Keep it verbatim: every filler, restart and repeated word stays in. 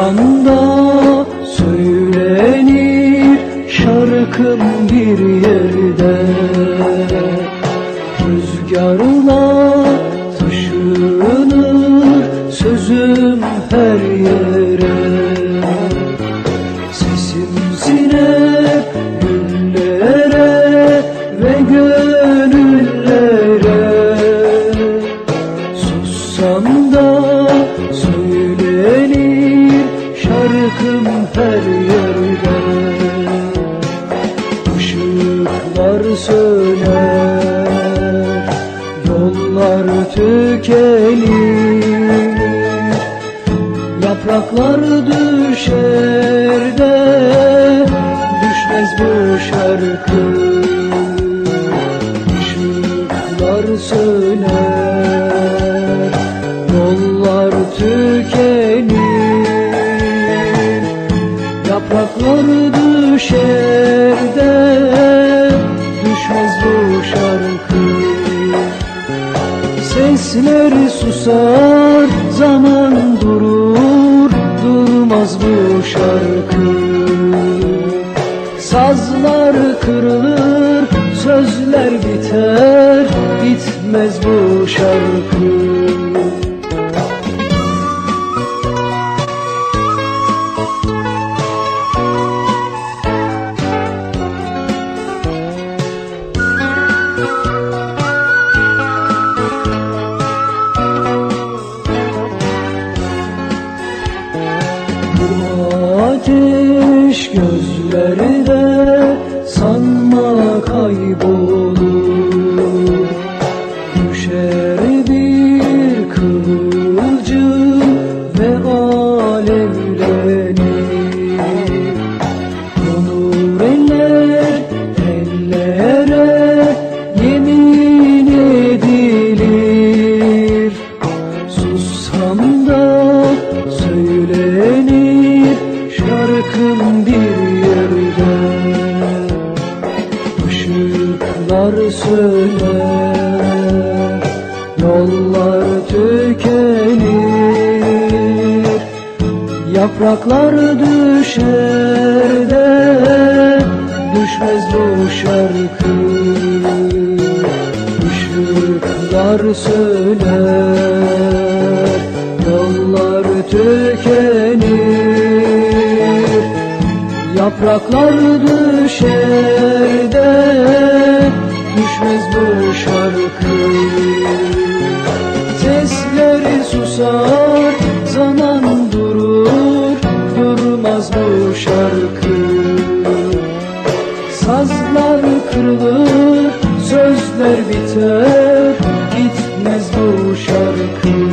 Sussam da söylenir şarkım bir yerde, rüzgarla taşınır sözüm her yere. Sesim siner güllere ve gönüllere. Sussam da söylenir şarkım her yerde. Işıklar söner, yollar tükenir, yapraklar düşer de düşmez bu şarkı. Işıklar söner, yollar tükenir, yapraklar düşer de düşmez bu şarkı. Sesler susar, zaman durur, durmaz bu şarkı. Sazlar kırılır, sözler biter, bitmez bu şarkı. Ateş gözlerde sanma kaybolur, düşer bir kıvılcım ve alevlenir. Konur eller ellere, yemin edilir. Sussam da söylenir şarkım bir yerde. Işıklar söner, yollar tükenir, yapraklar düşer de düşmez bu şarkı. Işıklar söner, yollar tükenir, yapraklar düşer de düşmez bu şarkı. Sesleri susar, zaman durur, durmaz bu şarkı. Sazlar kırılır, sözler biter, gitmez bu şarkı.